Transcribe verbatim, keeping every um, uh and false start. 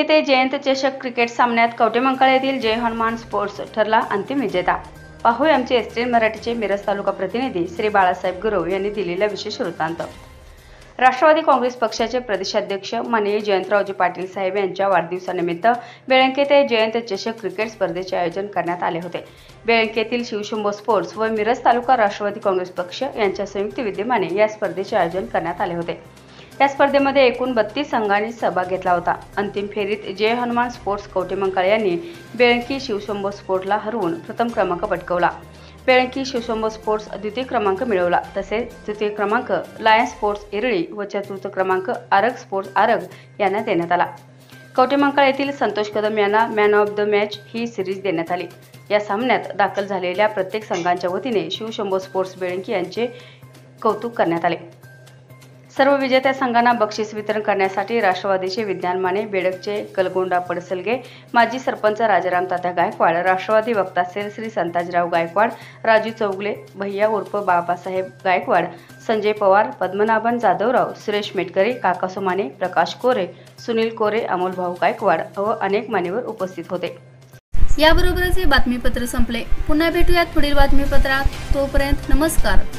ते जयंत चषक क्रिकेट सामन्यात कवटेमंकाळ येथील जय हनुमान स्पोर्ट्स ठरला अंतिम विजेता। पाहूया आमचे एसटीएन मराठीचे मिरज तालुका प्रतिनिधी श्री बाळासाहेब गुरव यांनी दिलेला विशेष वृत्तांत। राष्ट्रवादी काँग्रेस पक्षाचे प्रदेशाध्यक्ष माननीय जयंतरावजी पाटील साहेब यांच्या वाढदिवसानिमित्त बेळंकी ते जयंत चषक क्रिकेट स्पर्धेचे आयोजन करण्यात आले होते। बेळंकीतील शिवशंभो स्पोर्ट्स व मिरज तालुका राष्ट्रवादी काँग्रेस पक्ष यांच्या संयुक्त विद्यमाने या स्पर्धेचे आयोजन करण्यात आले होते। या स्पर्धेमध्ये एकूण बत्तीस संघांनी सहभाग घेतला होता। अंतिम फेरीत जय हनुमान स्पोर्ट्स कवटेमंकाळ यांनी बेळंकी शिवशंभो स्पोर्ट्सला हरवून प्रथम क्रमांक पटकावला। बेळंकी शिवशंभो स्पोर्ट्स द्वितीय क्रमांक मिळवला, तसेच तृतीय क्रमांक लायन्स स्पोर्ट्स इरळी व चतुर्थ क्रमांक आरग स्पोर्ट्स आरग यांना देण्यात आला। कवटेमंकाळ येथील संतोष कदम यांना मॅन ऑफ द मॅच ही सिरीज देण्यात आली। या सामन्यात दाखल झालेल्या प्रत्येक संघांच्या वतीने शिवशंभो स्पोर्ट्स बेळंकी यांचे कौतुक करण्यात आले। सर्व विजेत्या संघांना बक्षीस वितरण करण्यासाठी राष्ट्रवादीचे विज्ञान माने, बेडकचे कलगोंडा पडसलगे, माजी सरपंच राजाराम तात्या गायकवाड, राष्ट्रवादी वक्ता सेल श्री संताजीराव गायकवाड, राजू चौगले, भैया उर्फ बाबासाहेब गायकवाड, संजय पवार, पद्मनाभन जाधवराव, सुरेश मेटकरी, काका सोमाने, प्रकाश कोरे, सुनील कोरे, अमोल भाऊ गायकवाड व अनेक मान्यवर उपस्थित होते। याबरोबरच हे बातमीपत्र संपले। पुन्हा भेटूयात पुढील बातमीपत्रात। तोपर्यंत नमस्कार।